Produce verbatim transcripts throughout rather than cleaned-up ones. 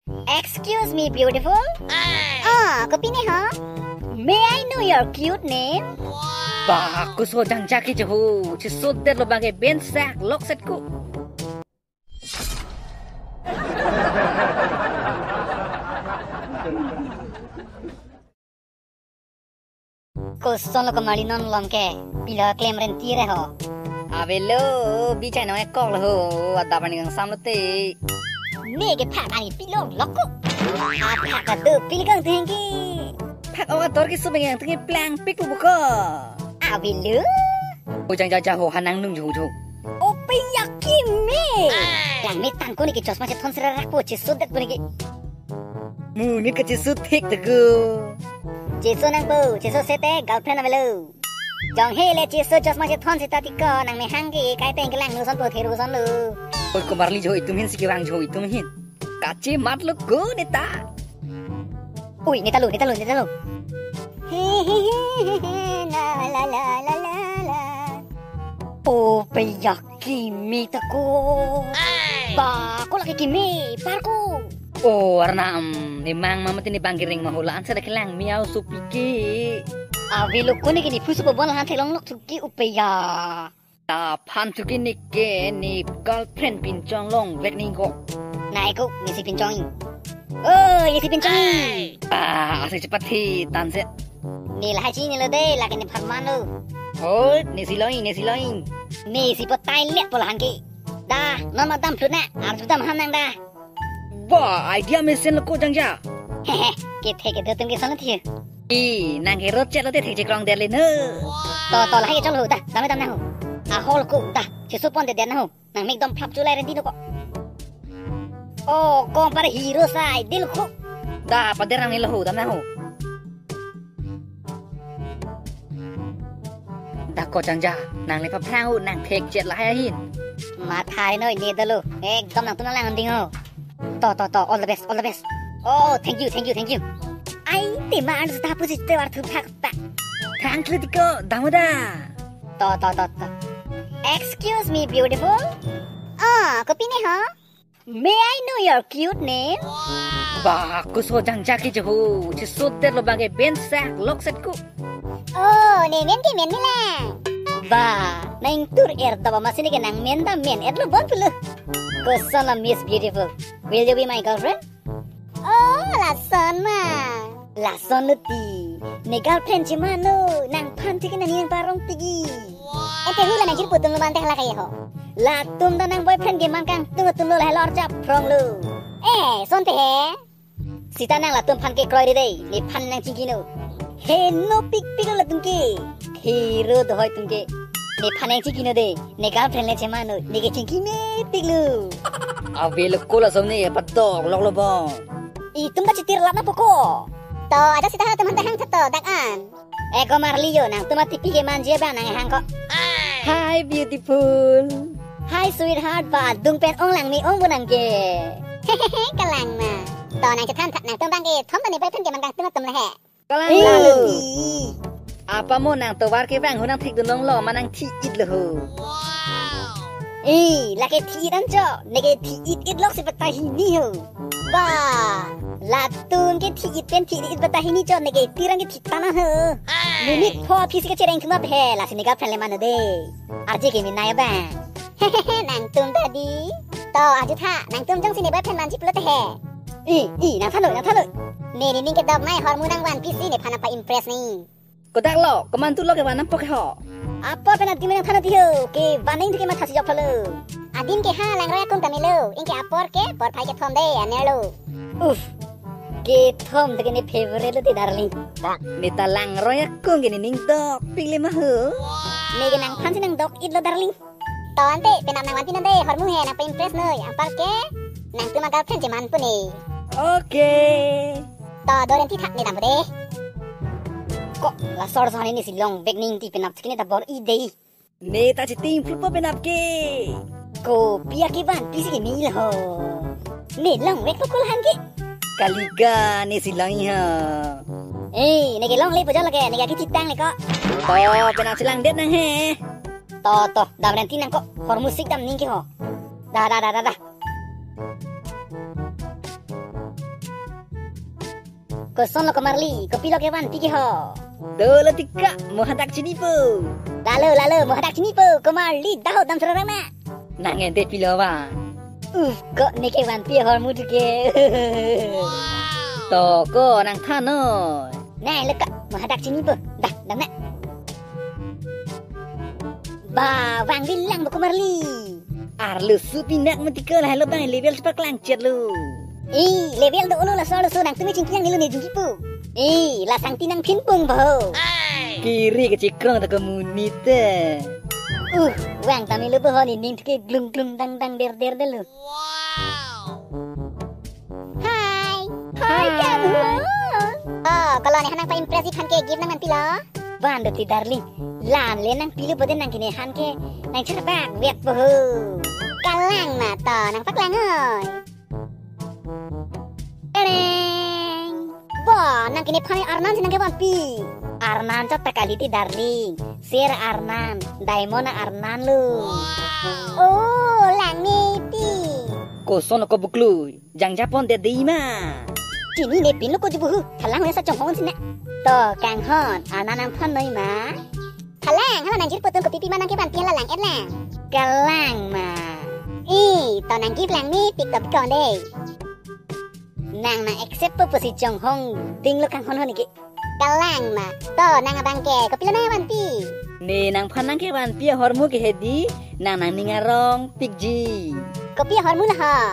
Excuse me, beautiful. Ah, kopi ne ha? May I know your cute name? Bagus ho jang jaki jehu, cisut der lo bagai bensak lok setku. Koson lo kemari non longke, bila klaim renti re ho. Avelo, bicara no ekor lo ho, ada apa nih sam lo te. Nege pak ani pilong lokku. Apa kata pilgang tinggi? Pak awak tor ki subeng yang tinggi plang pik lu buka. Avelo. Ujang jajah ho hanang nung juhu juhu. Ope yakin me. Yang me tangko ni ki jos macam thon sera rakpo cisut det bunyi. Mu ni ke cisut tik tegu. Cisut nang po, cisut sete girlfriend avelo. Jong hele cisut jos macam thon seta tika nang me hanggi kai teng kelang nusan po theru san lu. Oi kumarli johi tumin sikirang johi tumin. Kaci mat lu go neta. Ui neta lu neta lu neta lu. Hehehe la la la la la la. Oh peyaki mi tako. Ba ko lagi kimi parku. Oh warna am memang mama tini banggiring mahulaan sada kelang miau supiki. Avi lu ko ni kini pusu bobon han thelong lok tuki upeya. Ta pan tuki ni ke ni girlfriend pincong long vek ni ko. Nai ko ni si pincong. Oh, ni si pincong. Ah, asik cepat hi tan set. Ni lah chi ni lo de la kini pharman lu. Oh, ni si loin, ni si loin. Ni si po tai liat po han ki. Da, non ma dam phut na, ar tu dam han nang da. Wah, idea mesin lo ko jang ja. Hehe, ke the ke de tum ke san thi. I, nang ke rot chat lo te thek je krong der le ne. To to la hai chol hu da, dam dam na hu. A hol ku da, chi su pon de de na hu. Nang mek dom phap chu lai ren di no ko. Oh, kong para hero sai dil ku. Da, pader nang ni lo hu dam na hu. Da ko jang ja, nang le phap thang hu nang thek chat la hai hin. Ma thai noi ne da lu. Ek dom nang tu na lang ding ho. To to to all the best, all the best. Oh, thank you, thank you, thank you. Ai te ma an sta pu si te war thu phak ta. Thang kritiko damuda. To to to to. Excuse me, beautiful. Ah, kopi ne ha? May I know your cute name? Bagus ho jang jaki jehu, cisut der lo bagai bensak lok setku. Oh, ne men ke men ni lang. Ba, nang tur er da ba masini ke nang men da men er lo bon pulu. Kosan la Miss Beautiful. Will you be my girlfriend? Oh, la son ma. La son ti. Ne girlfriend chi mano, nang phan ti ke nang nang parong tigi. Ente hula nang jir putung lo banteh la kaya ho. La tum da nang boyfriend ke man kang tung tung lo la lor chap prong lu. Eh, son te he. Sita nang la tum phan ke kroi de, ni phan nang chi ki no. He no pik pik la tum ke. Hero do hoy tum ke. Ni phan nang chi ki no de, ne girlfriend le che mano, ni ke chi ki me pik lu. Avelo ko la som ni patok lok lo bong. I tum da chitir la na poko. To ada sita ha tum han hang thatto dak an. Eh ko marliyo nang tum ati pi ke man je ba nang hang ko. Hi beautiful. Hi sweetheart ba dung pen ong lang mi ong bunang ke. Hehehe kalang na. To nang cha than that nang tum bang ke thom ta ni pai phen ke man kang tum tum la he. Kalang Ih. la lu. Apa mo nang to war ke bang hu nang thik dun long lo manang thi it lo hu. Ih, la ke thi dan cho, ne ke thi it it lok se pata hi ni ho. Ba, la tun ke thi it pen thi it pata hi ni cho ne ke tirang ke thi tana ho. Minit pho phi se ke chereng thuma phe la se ne ga phen le man de. Arje ke min na ya ba. Hehehe nang tum tadi. To aju tha nang tum jong si ne ba phen man ji plo te he. Ih, ih nang thanoi nang thanoi. Ne ni ning ke dog mai hor mu nang wan pi si ne phana pa impress ni. Ko dak lo, ko man tu lo ke wanam pok ho. Apa pena di mana thana dio ke baning ke ma thasi jop phalo. Adin ke ha lang ra kum tamilo, in ke apor ke por phai ke thom de anelo. Uf. Ke thom de ne favorite de darling. Ni ta lang royak kung gini ning dok pili mah hu. Ne ke nang phan nang dok it lo darling. To ante penam nang wan pin de hor mu he nang pa impress noi apar ke nang tu ma girlfriend je man pu ni. Oke. To doren ti thak ni dam de. Ko la sor sani ni silong bek ning ti penap skine ta bor i dei. Ni ta chi ting flupo penap ke. Ko pia ke ban pisi ke mil ho. Ne lang wek ko kul han ke. Kaliga ni silang ha. Eh, ne ke long le po jal ke ne ke ki tang le ko. To penap silang det nang he. To to dam ren ti nang ko hor musik dam ning ke ho. Da da da da da. Ko son lo ko marli, ko pilo ke wan tiki ho. Dolo tika mo hadak sini po. Lalu lalu mo hadak sini po, ko marli daho dam serang na. Nak ngente pilo ba. Uf, ko ne ke wan pi hor mu ke. To ko nang thano. Nai le ka mo hadak sini po. Dah, dam na. Ba, wang bilang ko marli. Ar lu su pinak mentika lah lo bang level cepat kelang chat lu. Eh, level do ulu la solo so nang tumi cingkiang nilu ne jingki pu. Eh, la sang tinang pinpung bo. Kiri ke cikrong tak kemuni te. Uh, wang tami lu bo ni ning ke glung glung dang dang der der de lu. Hai. Hai kamu. Oh, kalau ni hanang pa impresif han ke give nang pila. Wan do ti darling. Lan le nang pilu boden nang kini han ke nang cerbak wet bo. Kalang na to nang pak lang oi. Ereng. Ba, nang kini phane Arnan sinang ke wampi. Arnan cha takali ti darling. Ser Arnan, Diamond Arnan lu. Oh, lang ni ti. Ko sono ko buklu. Jang Japon de dima. Kini ne pin lu ko jubu. Thalang le sa chong hon sin na. To kang hon Arnan nang phan noi ma. Thalang hala nang jir potong ko pipi ma nang ke wampi la lang et lang. Kalang ma. Ih, to nang gip lang ni pik top kon de. Nang na accept po si Chong Hong ding lo kang hon hon iki. Kalang ma. To nang abang ke ko pila na wan pi. Ni nang phanang ke wan pi hormu ke hedi nang nang ningarong pikji. Ko pi hormu na ha.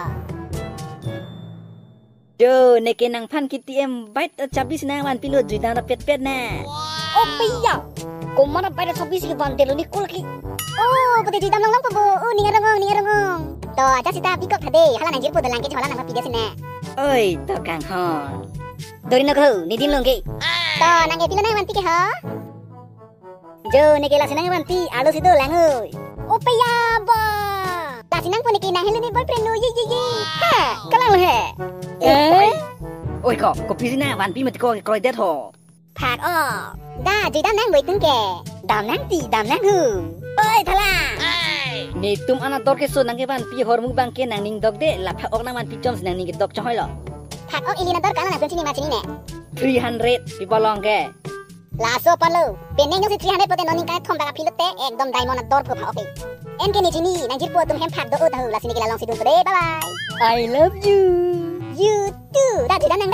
Jo ne ke nang phan kiti em bait chabis na wan pi lo juida na pet pet na. Oh piya. Ko mana pada sabis ke ban telo ni kul ki. Oh, pati juida nang lang po bo. Oh ningarong ningarong. To aja sita pi ko thade hala nang jir po dalang ke jhola nang pi de sin na. Oi to kang hon. Dori na ko ni din long ke. To nang ke pila na wan pi ke ha. Jo ne ke la sinang wan pi alu sido lang oi. Oh piya ba. La sinang po ni ke na helu ni boyfriend no ye ye ye. Ha, kalang he. Eh? Oi ko ko pi sina wan pi mati ko ko det ho. Phạt o. Da juida nang boi tung ke. Dam nang ti dam nang hu. Oi thala. Ni tum ana dor ke so nang ke wan pi hormu bang ke nang ning dog de la pha ok nang wan pi chom nang ning ke dog choi lo. Phạt ok ilina dor kana nang sini ma sini ne. three hundred people long ke. Laso palu. Peneng si three hundred pote noning ka thom daga pilote ekdom diamond dor ko pha ok. En ke ni sini nang jir po tum hem phạt do o tahu la sini ke la long si dun de. Bye bye. I love you. You too. Da juida nang da.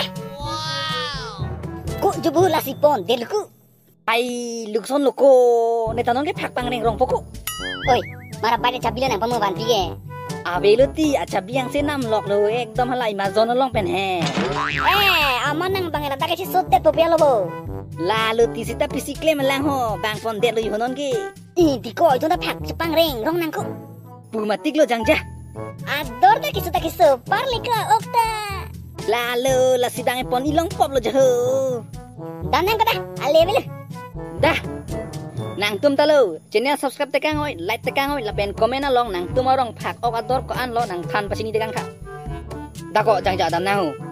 Ku jubu la si pon delku. Ai luk son loko ne tanon ke phak pang reng rong poko. Oi, mara pada cabila nang pamu wan pi ke. Abeluti acha biang se nam lok lo ekdom halai ma zon long pen he. Eh, aman nang bangela ta ke si sot de po pialo bo. Lalu ti sita pisikle melang ho bang pon det lo yonon ke. I di ko itu na phak sepang reng rong nang ku. Pu matik lo jangja. Ador da kisu ta kisu parli ka okta. Lalu la sidang pon ilong pop lo jaho. Dan nang kada ale bele. Dah. Nang tum talo channel subscribe tekang oi like tekang oi la pen comment along nang tum orong phak ok ador ko an lo nang than pasini tekang kha. Da ko jangja dam na ho.